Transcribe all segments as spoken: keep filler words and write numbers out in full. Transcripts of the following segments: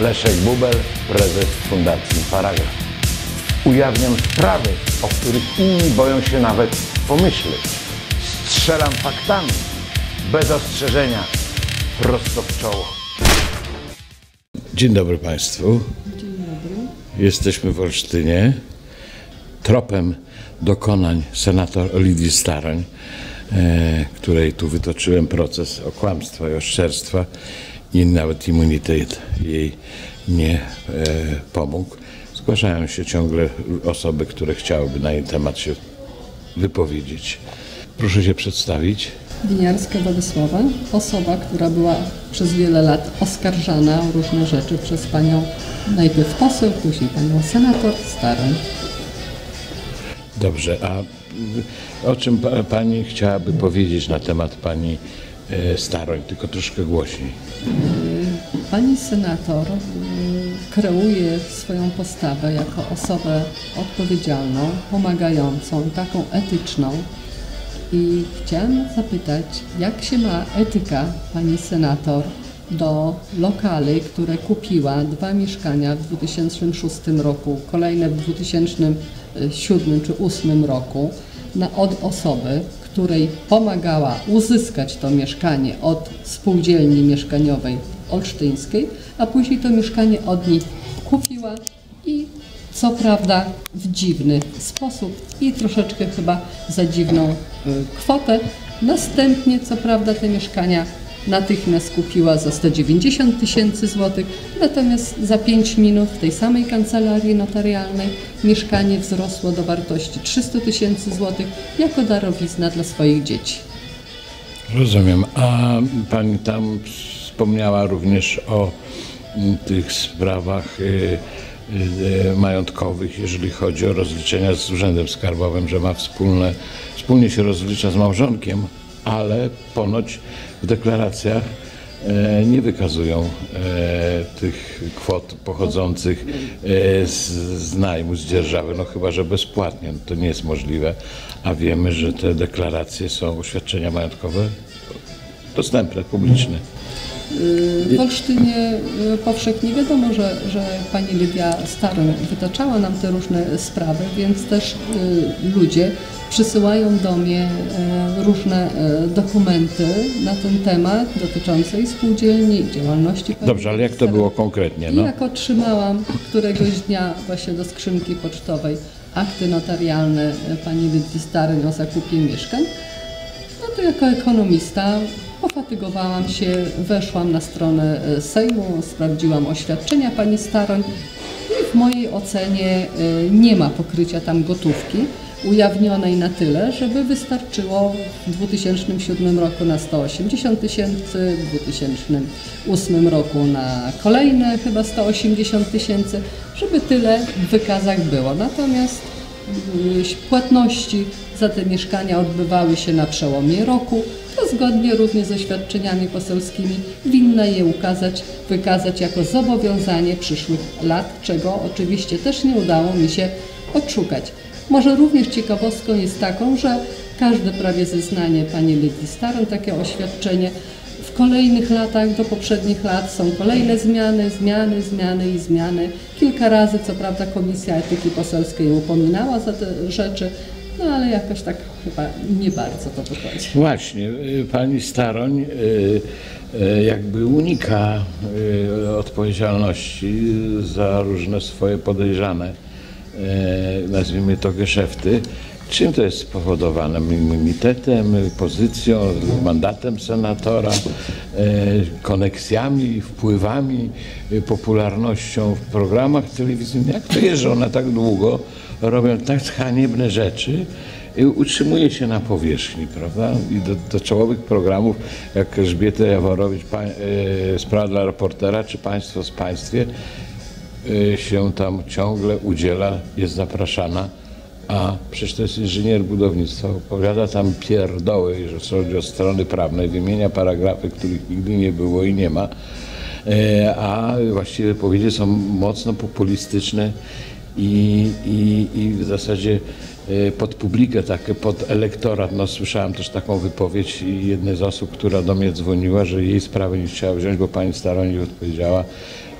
Leszek Bubel, prezes Fundacji Paragraf. Ujawniam sprawy, o których inni boją się nawet pomyśleć. Strzelam faktami, bez ostrzeżenia, prosto w czoło. Dzień dobry Państwu. Dzień dobry. Jesteśmy w Olsztynie. Tropem dokonań senator Lidii Staroń, e, której tu wytoczyłem proces o kłamstwa i oszczerstwa i nawet immunitet jej nie e, pomógł. Zgłaszają się ciągle osoby, które chciałyby na jej temat się wypowiedzieć. Proszę się przedstawić. Winiarska Władysława, osoba, która była przez wiele lat oskarżana o różne rzeczy przez panią najpierw poseł, później panią senator Staroń. Dobrze, a o czym pa, pani chciałaby powiedzieć na temat pani e, Staroń, tylko troszkę głośniej? Pani senator kreuje swoją postawę jako osobę odpowiedzialną, pomagającą, taką etyczną. I chciałam zapytać, jak się ma etyka pani senator do lokali, które kupiła, dwa mieszkania w dwa tysiące szóstym roku, kolejne w dwa tysiące siódmym czy dwa tysiące ósmym roku, na, od osoby, której pomagała uzyskać to mieszkanie od spółdzielni mieszkaniowej olsztyńskiej, a później to mieszkanie od niej kupiła i co prawda w dziwny sposób i troszeczkę chyba za dziwną y, kwotę. Następnie co prawda te mieszkania natychmiast kupiła za sto dziewięćdziesiąt tysięcy złotych, natomiast za pięć minut w tej samej kancelarii notarialnej mieszkanie wzrosło do wartości trzysta tysięcy złotych jako darowizna dla swoich dzieci. Rozumiem. A pani tam wspomniała również o tych sprawach y, y, majątkowych, jeżeli chodzi o rozliczenia z Urzędem Skarbowym, że ma wspólne, wspólnie się rozlicza z małżonkiem, ale ponoć w deklaracjach e, nie wykazują e, tych kwot pochodzących e, z, z najmu, z dzierżawy, no chyba że bezpłatnie, no to nie jest możliwe, a wiemy, że te deklaracje są, oświadczenia majątkowe dostępne, publiczne. W Olsztynie powszechnie wiadomo, że, że pani Lidia Staroń wytaczała nam te różne sprawy, więc też y, ludzie przysyłają do mnie y, różne y, dokumenty na ten temat dotyczące spółdzielni i działalności. Dobrze, ale jak to było konkretnie? No? I jak otrzymałam któregoś dnia właśnie do skrzynki pocztowej akty notarialne pani Lidii Staroń o zakupie mieszkań, no to jako ekonomista pofatygowałam się, weszłam na stronę Sejmu, sprawdziłam oświadczenia pani Staroń i w mojej ocenie nie ma pokrycia tam gotówki ujawnionej na tyle, żeby wystarczyło w dwa tysiące siódmym roku na sto osiemdziesiąt tysięcy, w dwa tysiące ósmym roku na kolejne chyba sto osiemdziesiąt tysięcy, żeby tyle w wykazach było. Natomiast płatności za te mieszkania odbywały się na przełomie roku, to zgodnie również z oświadczeniami poselskimi winna je ukazać, wykazać jako zobowiązanie przyszłych lat, czego oczywiście też nie udało mi się odszukać. Może również ciekawostką jest taką, że każde prawie zeznanie pani Lidii Staroń, takie oświadczenie, w kolejnych latach do poprzednich lat są kolejne zmiany, zmiany, zmiany i zmiany. Kilka razy, co prawda, Komisja Etyki Poselskiej upominała za te rzeczy, no ale jakoś tak chyba nie bardzo to wychodzi. Właśnie, pani Staroń jakby unika odpowiedzialności za różne swoje podejrzane, nazwijmy to, geszefty. Czym to jest spowodowane? Immunitetem, pozycją, mandatem senatora, koneksjami, wpływami, popularnością w programach telewizyjnych? Jak to jest, że one tak długo robią tak haniebne rzeczy i utrzymuje się na powierzchni, prawda? I do, do czołowych programów jak Elżbieta Jaworowicz, pa, e, Sprawa dla Reportera czy Państwo z Państwie e, się tam ciągle udziela, jest zapraszana. A przecież to jest inżynier budownictwa, opowiada tam pierdoły, jeżeli chodzi o strony prawne, wymienia paragrafy, których nigdy nie było i nie ma, a właściwie wypowiedzi są mocno populistyczne i, i, i w zasadzie pod publikę, takie pod elektorat. No, słyszałem też taką wypowiedź jednej z osób, która do mnie dzwoniła, że jej sprawy nie chciała wziąć, bo pani Staroń nie odpowiedziała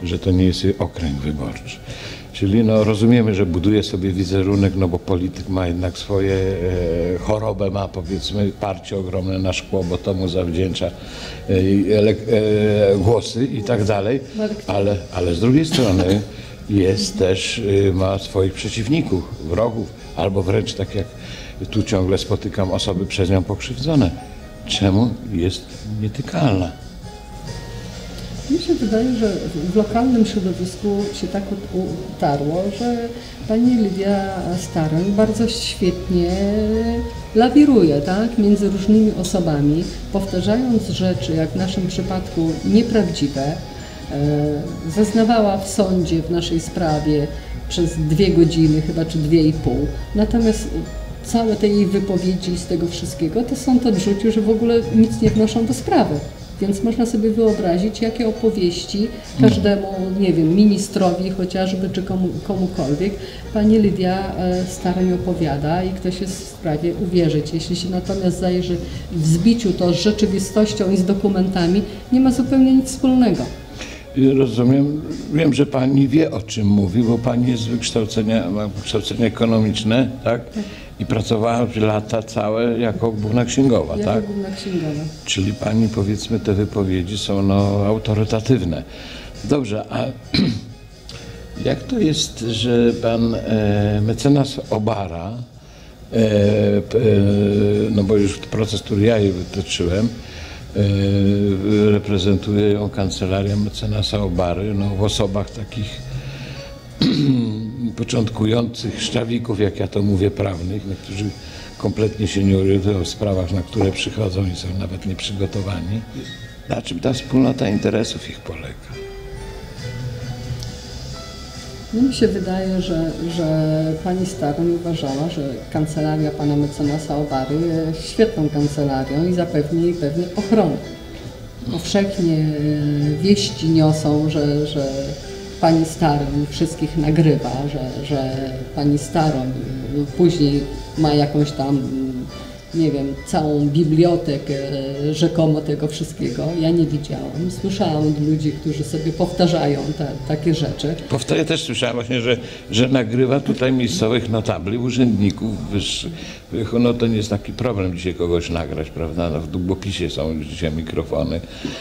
że to nie jest okręg wyborczy. Czyli no, rozumiemy, że buduje sobie wizerunek, no bo polityk ma jednak swoje e, chorobę, ma powiedzmy parcie ogromne na szkło, bo to mu zawdzięcza e, e, e, głosy i tak dalej, ale, ale z drugiej strony jest też, e, ma swoich przeciwników, wrogów, albo wręcz tak jak tu ciągle spotykam osoby przez nią pokrzywdzone. Czemu jest nietykalna? Mi się wydaje, że w lokalnym środowisku się tak utarło, że pani Lidia Staroń bardzo świetnie lawiruje, tak, między różnymi osobami, powtarzając rzeczy, jak w naszym przypadku, nieprawdziwe. Zeznawała w sądzie w naszej sprawie przez dwie godziny, chyba czy dwie i pół. Natomiast całe te jej wypowiedzi z tego wszystkiego to sąd odrzucił, że w ogóle nic nie wnoszą do sprawy. Więc można sobie wyobrazić, jakie opowieści każdemu, nie wiem, ministrowi chociażby, czy komu, komukolwiek pani Lidia Staroń opowiada i ktoś jest w sprawie uwierzyć. Jeśli się natomiast zajrzy w zbiciu to z rzeczywistością i z dokumentami, nie ma zupełnie nic wspólnego. Rozumiem, wiem, że pani wie, o czym mówi, bo pani jest z wykształcenia, ma wykształcenie ekonomiczne, tak? Tak. I pracowała lata całe jako główna księgowa, jako tak? główna księgowa. Czyli pani, powiedzmy, te wypowiedzi są no, autorytatywne. Dobrze, a jak to jest, że pan e, mecenas Obara, e, e, no bo już proces, który ja jej wytoczyłem, e, reprezentuje ją kancelaria mecenasa Obary, no, w osobach takich początkujących szczawików, jak ja to mówię, prawnych, którzy kompletnie się nie orientują w sprawach, na które przychodzą i są nawet nieprzygotowani. Na czym ta wspólnota interesów ich polega? No mi się wydaje, że, że pani Staroń uważała, że kancelaria pana mecenasa Obary jest świetną kancelarią i zapewni jej pewnie ochronę. Powszechnie wieści niosą, że, że pani Staroń wszystkich nagrywa, że, że pani Staroń później ma jakąś tam, nie wiem, całą bibliotekę rzekomo tego wszystkiego. Ja nie widziałam. Słyszałam od ludzi, którzy sobie powtarzają te, takie rzeczy. Ja też słyszałam właśnie, że, że nagrywa tutaj miejscowych notabli, urzędników wyższych. No to nie jest taki problem dzisiaj kogoś nagrać, prawda? No, w długopisie są dzisiaj mikrofony.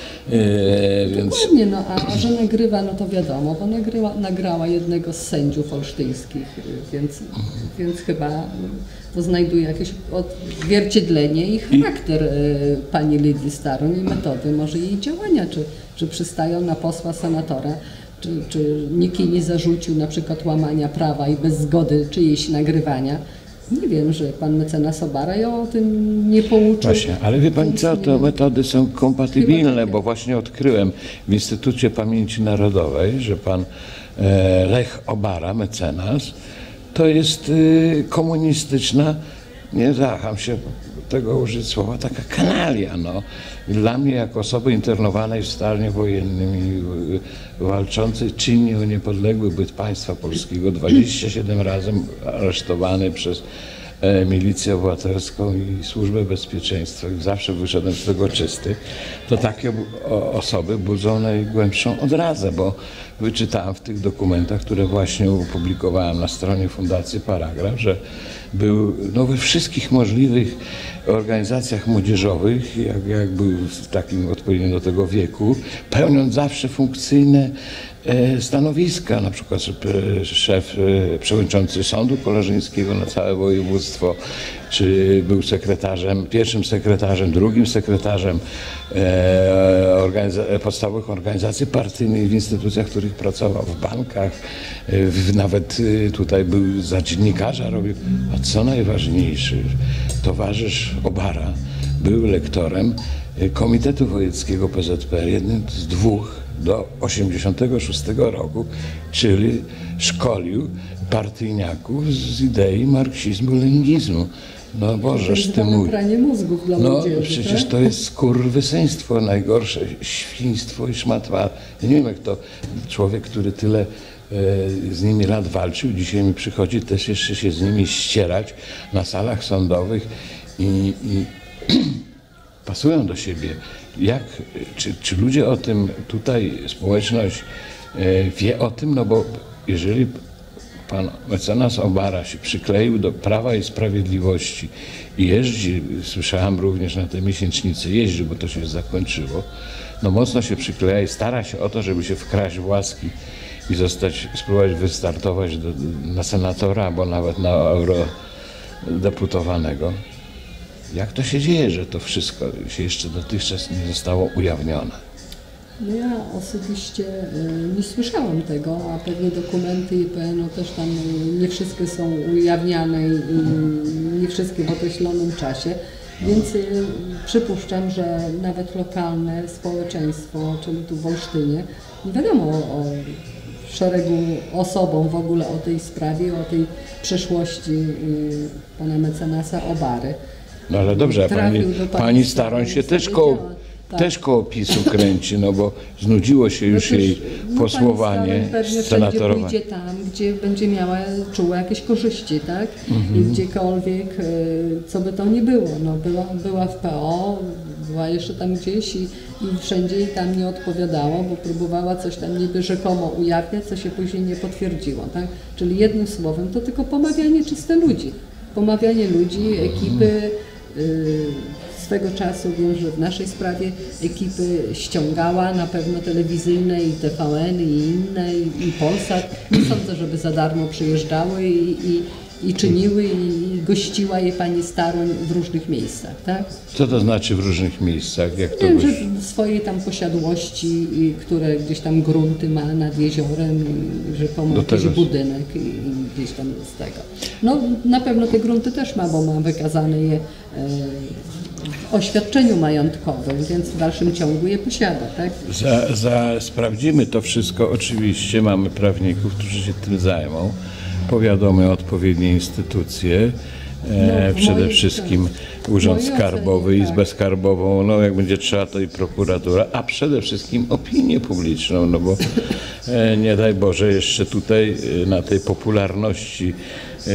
Yy, więc... Dokładnie, no a, a że nagrywa, no to wiadomo, bo nagryła, nagrała jednego z sędziów olsztyńskich, więc, więc chyba to znajduje jakieś odzwierciedlenie i charakter I... pani Lidii Staroń i metody może jej działania, czy, czy przystają na posła senatora, czy, czy nikt jej nie zarzucił na przykład łamania prawa i bez zgody czyjejś nagrywania. Nie wiem, że pan mecenas Obara ją o tym nie pouczył. Właśnie, ale wie pani co, te metody są kompatybilne, bo właśnie odkryłem w Instytucie Pamięci Narodowej, że pan e, Lech Obara, mecenas, to jest y, komunistyczna, nie waham się tego użyć słowa, taka kanalia. No. Dla mnie, jako osoby internowanej w stanie wojennym i y, walczącej czynnie o niepodległy byt państwa polskiego, dwadzieścia siedem razy aresztowany przez e, milicję obywatelską i służbę bezpieczeństwa i zawsze wyszedłem z tego czysty, to takie o, osoby budzą najgłębszą odrazę, bo wyczytałem w tych dokumentach, które właśnie opublikowałem na stronie Fundacji Paragraf, że był no, we wszystkich możliwych organizacjach młodzieżowych, jak, jak był w takim odpowiednim do tego wieku, pełniąc zawsze funkcyjne e, stanowiska, na przykład szef, e, przewodniczący Sądu Kolarzyńskiego na całe województwo, czy był sekretarzem, pierwszym sekretarzem, drugim sekretarzem e, organiza podstawowych organizacji partyjnych w instytucjach, w których pracował, w bankach, e, w, nawet e, tutaj był za dziennikarza robił. A co najważniejsze, towarzysz Obara był lektorem Komitetu Wojewódzkiego P Z P R, jednym z dwóch do osiemdziesiątego szóstego roku, czyli szkolił partyjniaków z idei marksizmu-leninizmu. No Bożeż ty mój. Pranie mózgów dla no młodzieży, przecież tak? To jest skurwysyństwo, najgorsze świństwo i szmatwa. Ja nie wiem, jak to człowiek, który tyle z nimi lat walczył, dzisiaj mi przychodzi też jeszcze się z nimi ścierać na salach sądowych i, i pasują do siebie. Jak, czy, czy ludzie o tym tutaj, społeczność wie o tym, no bo jeżeli pan mecenas Obara się przykleił do Prawa i Sprawiedliwości i jeździ, słyszałem również na tej miesięcznicy, jeździ, bo to się zakończyło, no mocno się przykleja i stara się o to, żeby się wkraść w łaski i zostać, spróbować wystartować do, na senatora, albo nawet na eurodeputowanego. Jak to się dzieje, że to wszystko się jeszcze dotychczas nie zostało ujawnione? No ja osobiście y, nie słyszałam tego, a pewnie dokumenty I P N-u też tam y, nie wszystkie są ujawniane i y, nie wszystkie w określonym czasie, więc y, przypuszczam, że nawet lokalne społeczeństwo, czyli tu w Olsztynie, nie wiadomo o, o szeregu osobom w ogóle o tej sprawie, o tej przeszłości y, pana mecenasa Obary. No ale dobrze, a pani, Trafił do pani pani Staroń się też koło, Tak. też koło PiSu kręci, no bo znudziło się już No jej też, no, posłowanie pani Staroń pewnie senatorowe. wszędzie pójdzie tam, gdzie będzie miała, czuła jakieś korzyści, tak? Mhm. I gdziekolwiek, y, co by to nie było. No, była, była w P O, była jeszcze tam gdzieś i, i wszędzie jej tam nie odpowiadało, bo próbowała coś tam niby rzekomo ujawniać, co się później nie potwierdziło, tak? Czyli jednym słowem to tylko pomawianie czyste ludzi. Pomawianie ludzi, ekipy. Y, swego czasu wiem, że w naszej sprawie ekipy ściągała na pewno telewizyjne i T V N i inne i, i Polsat. Nie sądzę, żeby za darmo przyjeżdżały i, i, i czyniły i gościła je pani Staroń w różnych miejscach, tak? Co to znaczy w różnych miejscach? Jak to Wiem, że goś- swojej tam posiadłości, i, które gdzieś tam grunty ma nad jeziorem, i rzekomo Do jakiś tego- budynek i, i gdzieś tam z tego. No na pewno te grunty też ma, bo ma wykazane je e, w oświadczeniu majątkowym, więc w dalszym ciągu je posiada, tak? Za, za, sprawdzimy to wszystko, oczywiście mamy prawników, którzy się tym zajmą, powiadomy odpowiednie instytucje, e, No, w przede mojej- wszystkim tak. Urząd W mojej Skarbowy, ocenie, Izbę tak. Skarbową, no jak będzie trzeba to i prokuratura, a przede wszystkim opinię publiczną, no bo e, nie daj Boże jeszcze tutaj e, na tej popularności e,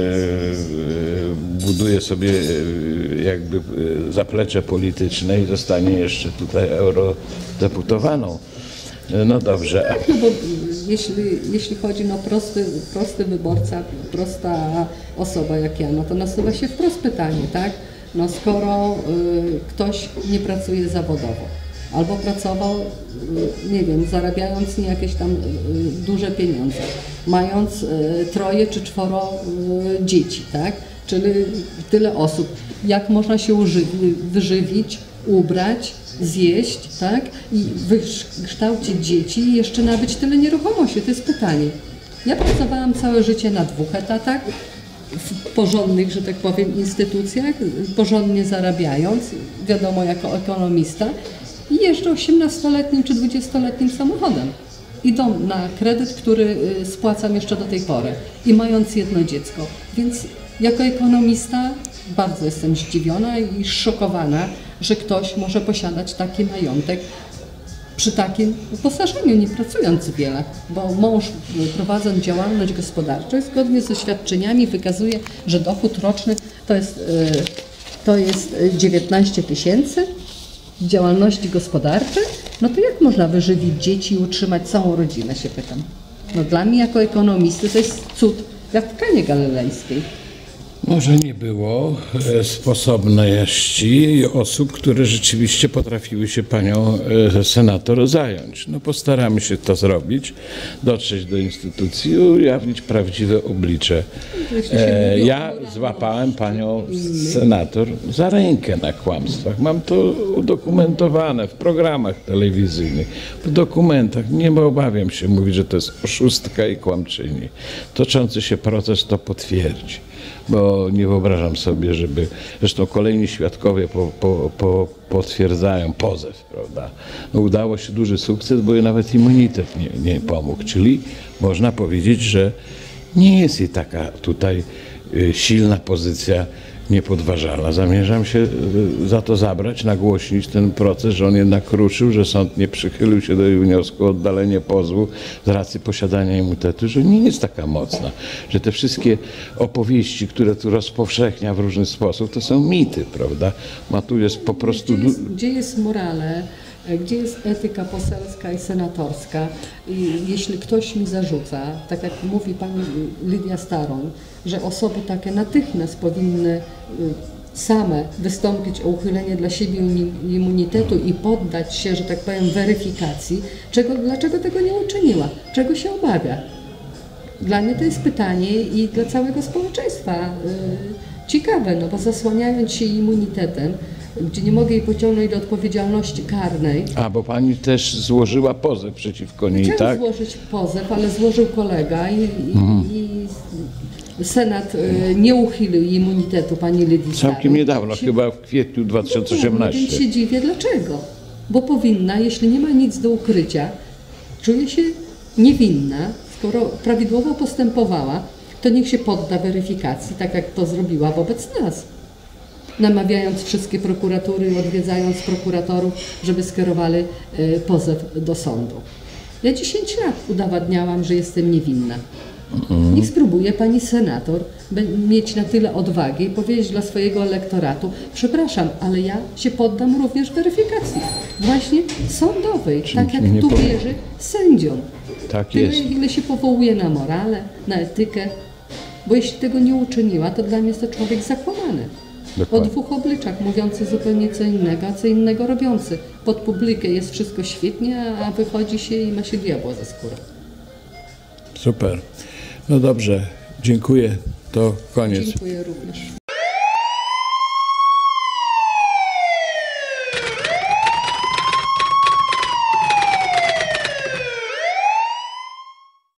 e, buduje sobie e, jakby e, zaplecze polityczne i zostanie jeszcze tutaj eurodeputowaną. E, No dobrze. No bo jeśli, jeśli chodzi o no prosty, prosty wyborca, prosta osoba jak ja, no to nasuwa się wprost pytanie, tak? No skoro y, ktoś nie pracuje zawodowo, albo pracował, y, nie wiem, zarabiając nie jakieś tam y, duże pieniądze, mając y, troje czy czworo y, dzieci, tak? Czyli tyle osób, jak można się używi, wyżywić, ubrać, zjeść, tak? I wykształcić dzieci i jeszcze nabyć tyle nieruchomości. To jest pytanie. Ja pracowałam całe życie na dwóch etatach, w porządnych, że tak powiem, instytucjach, porządnie zarabiając, wiadomo, jako ekonomista i jeżdżę osiemnastoletnim czy dwudziestoletnim samochodem. Idą na kredyt, który y, spłacam jeszcze do tej pory i mając jedno dziecko. Więc jako ekonomista bardzo jestem zdziwiona i szokowana, że ktoś może posiadać taki majątek przy takim uposażeniu, nie pracując wiele, bo mąż prowadząc działalność gospodarczą zgodnie z oświadczeniami wykazuje, że dochód roczny to jest, y, to jest dziewiętnaście tysięcy w działalności gospodarczej, no to jak można wyżywić dzieci i utrzymać całą rodzinę, się pytam. No dla mnie jako ekonomisty to jest cud, jak w Kanie Galilejskiej. Może nie było e, sposobności osób, które rzeczywiście potrafiły się panią e, senator zająć. No postaramy się to zrobić, dotrzeć do instytucji i ujawnić prawdziwe oblicze. E, ja złapałem panią senator za rękę na kłamstwach. Mam to udokumentowane w programach telewizyjnych, w dokumentach. Nie obawiam się mówić, że to jest oszustka i kłamczyni. Toczący się proces to potwierdzi. Bo nie wyobrażam sobie, żeby, zresztą kolejni świadkowie po, po, po, potwierdzają pozew, prawda. No, udało się duży sukces, bo nawet immunitet nie, nie pomógł, czyli można powiedzieć, że nie jest jej taka tutaj y, silna pozycja niepodważalna. Zamierzam się y, za to zabrać, nagłośnić ten proces, że on jednak ruszył, że sąd nie przychylił się do jej wniosku o oddalenie pozwu z racji posiadania immunitetu, że nie jest taka mocna, że te wszystkie opowieści, które tu rozpowszechnia w różny sposób, to są mity, prawda? Ma tu jest po prostu... Gdzie jest, gdzie jest morale Gdzie jest etyka poselska i senatorska? I jeśli ktoś mi zarzuca, tak jak mówi pani Lidia Staroń, że osoby takie natychmiast powinny same wystąpić o uchylenie dla siebie immunitetu i poddać się, że tak powiem, weryfikacji, czego, dlaczego tego nie uczyniła? Czego się obawia? Dla mnie to jest pytanie i dla całego społeczeństwa yy, ciekawe, no bo zasłaniając się immunitetem, gdzie nie mogę jej pociągnąć do odpowiedzialności karnej. A, bo pani też złożyła pozew przeciwko niej, Chciałam tak? złożyć pozew, ale złożył kolega i, i, Mhm. i Senat y, nie uchylił immunitetu pani Lidii Staroń. Całkiem niedawno, Się- chyba w kwietniu dwa tysiące osiemnastego. Więc się dziwię, dlaczego? Bo powinna, jeśli nie ma nic do ukrycia, czuje się niewinna, skoro prawidłowo postępowała, to niech się podda weryfikacji, tak jak to zrobiła wobec nas. Namawiając wszystkie prokuratury i odwiedzając prokuratorów, żeby skierowali y, pozew do sądu. Ja dziesięć lat udowadniałam, że jestem niewinna. Niech spróbuje pani senator be- mieć na tyle odwagi i powiedzieć dla swojego elektoratu: przepraszam, ale ja się poddam również weryfikacji, właśnie sądowej, tak jak nie tu powiem. wierzy sędziom. Tak Tyle, jest. ile się powołuje na morale, na etykę, bo jeśli tego nie uczyniła, to dla mnie jest to człowiek zakłamany. O Dokładnie. dwóch obliczach, mówiący zupełnie co innego, a co innego robiący. Pod publikę jest wszystko świetnie, a wychodzi się i ma się diabła za skórę. Super. No dobrze, dziękuję. To koniec. Dziękuję również.